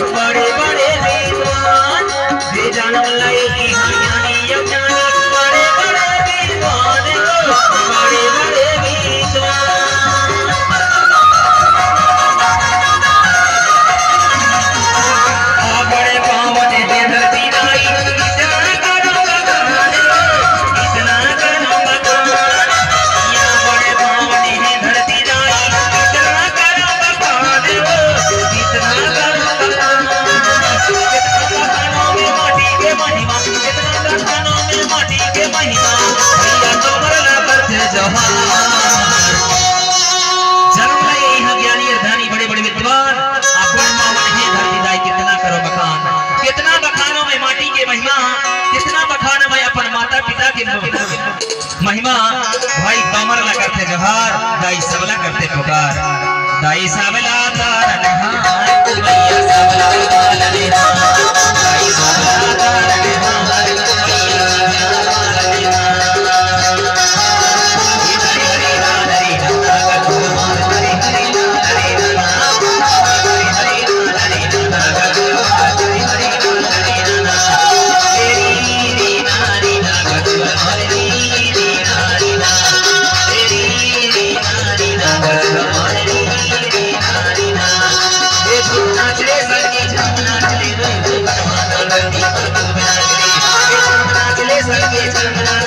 बड़े बड़े विद्वान बेजान लाई ज्ञानी अज्ञानी बड़े बड़े विद्वान बड़े बड़े विद्वान बड़े पावन है धरती नाई इतना करो भगवान इतना करो भगवान यहाँ बड़े पावन है धरती नाई इतना करो भगवान इतना करो भगवान में माटी के महिमा इतना कानों में माटी के महिमा भैया कमर करते जहां जन्म लिए यहाँ ज्ञानी अर्धानी बड़े बड़े विद्वान कितना बखानों में माटी के महिमा कितना बखानों में अपन माता पिता के महिमा भाई कमर ला करते जोहार दाई सबला करते पुकार दाई सबला तारन हार भैया सबला तारन हार दाई सबला तारन हार नाचले संगे